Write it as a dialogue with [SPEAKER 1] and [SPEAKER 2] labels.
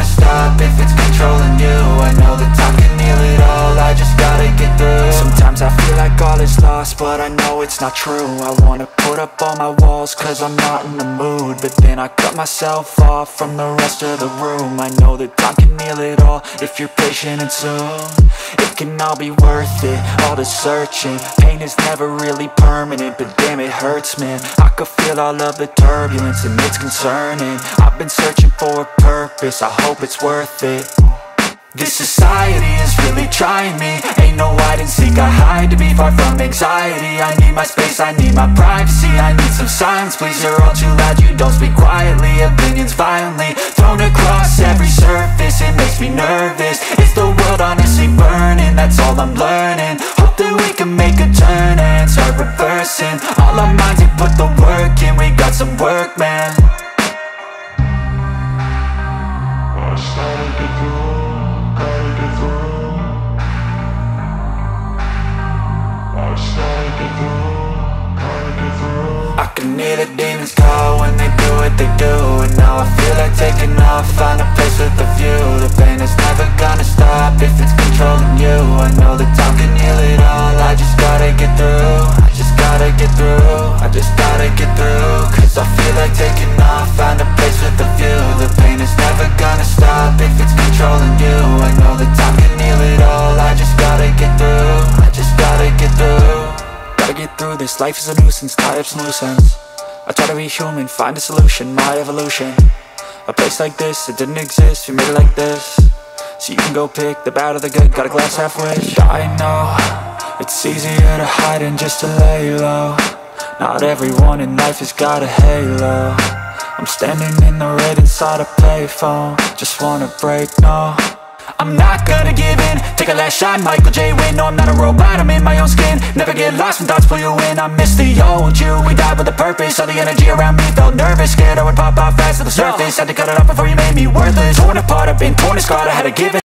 [SPEAKER 1] gonna stop if it's controlling you. I know that time can heal it all, I just gotta get through. Sometimes I feel like all is lost, but I know it's not true. I wanna put up all my walls cause I'm not in the mood, but then I cut myself off from the rest of the room. I know that time can heal it all if you're patient, and soon it can all be worth it, all the searching. Pain is never really permanent, but damn it hurts, man. I could feel all of the turbulence and it's concerning. I've been searching for a purpose, I hope it's worth it. This society is really trying me. Ain't no hide and seek, I hide to be far from anxiety. I need my space, I need my privacy, I need some silence, please. You're all too loud, you don't speak quietly. Opinions violently thrown across every surface, it makes me nervous. Is the world honestly burning? That's all I'm learning. Hope that we can make a turn and start reversing all our minds and put the work in. We got some work, man. I started to I can hear the demons call when they do what they do, and now I feel like taking off, find a place with a view. The pain is never gonna stop if it's controlling you. I know that time can heal it all, I just gotta get through. I just gotta get through, I just gotta get through. Cause I feel like taking off, find a place with a view. The pain is never gonna stop if it's controlling you. I know that time can heal it all, I just gotta get through. I just gotta get through. Gotta get through this, life is a nuisance, tie up some loose ends. I try to be human, find a solution, my evolution. A place like this, it didn't exist, we made it like this. So you can go pick the bad or the good, got a glass half wish. I know, it's easier to hide than just to lay low. Not everyone in life has got a halo. I'm standing in the red inside a payphone, just wanna break, no. I'm not gonna give in, take a last shot, Michael J. Win. No, I'm not a robot, I'm in my own skin. Never get lost when thoughts pull you in. I miss the old you, we died with a purpose. All the energy around me felt nervous, scared I would pop out fast to the surface. Had to cut it off before you made me worthless. Torn apart, I've been torn and scarred, I had to give it.